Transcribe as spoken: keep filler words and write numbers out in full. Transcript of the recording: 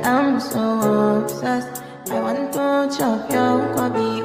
I'm so obsessed. I want to chop your body.